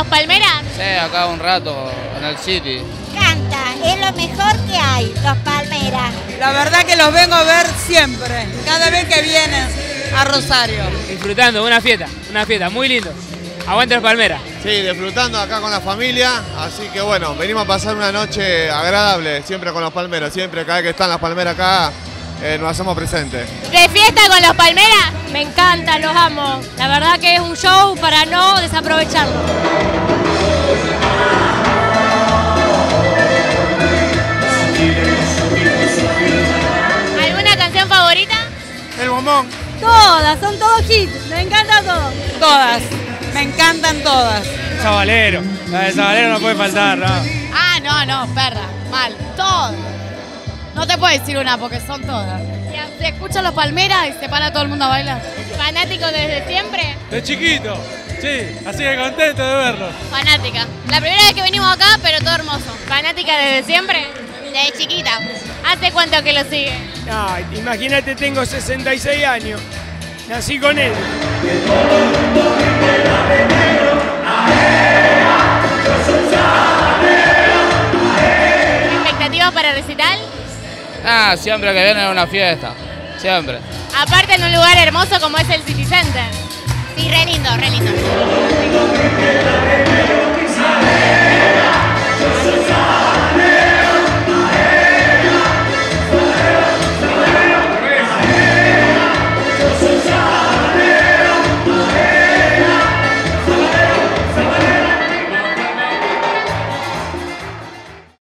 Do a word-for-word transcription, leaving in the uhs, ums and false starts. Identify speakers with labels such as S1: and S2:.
S1: los Palmeras?
S2: Sí, acá un rato, en el City.
S3: Canta, es lo mejor que hay, los Palmeras.
S4: La verdad que los vengo a ver siempre, cada vez que vienen a Rosario.
S5: Disfrutando, una fiesta, una fiesta, muy lindo. Aguante los Palmeras.
S6: Sí, disfrutando acá con la familia, así que bueno, venimos a pasar una noche agradable, siempre con los Palmeras, siempre cada vez que están las Palmeras acá, eh, nos hacemos presentes.
S1: ¿De fiesta con los Palmeras?
S7: Me encanta, los amo. La verdad que es un show para no desaprovecharlo.
S1: ¿Alguna canción favorita?
S4: El Bombón.
S7: Todas, son todos hits. Me encanta todo.
S4: Todas, me encantan todas.
S5: Sabalero, la de Sabalero no puede faltar, ¿no?
S8: Ah, no, no, perra, mal, todas. No te puedo decir una porque son todas. Se escuchan los Palmeras y se para todo el mundo a bailar.
S1: ¿Fanático desde siempre?
S5: De chiquito, sí, así que contento de verlo.
S1: Fanática. La primera vez que venimos acá, pero todo hermoso. ¿Fanática desde siempre?
S8: Desde chiquita.
S1: ¿Hace cuánto que lo sigue?
S5: No, imagínate, tengo sesenta y seis años, nací con él.
S1: ¿Expectativas para el recital?
S2: Ah, siempre que viene es una fiesta, siempre.
S1: Aparte en un lugar hermoso como es el City Center.
S8: Sí, re lindo, re lindo.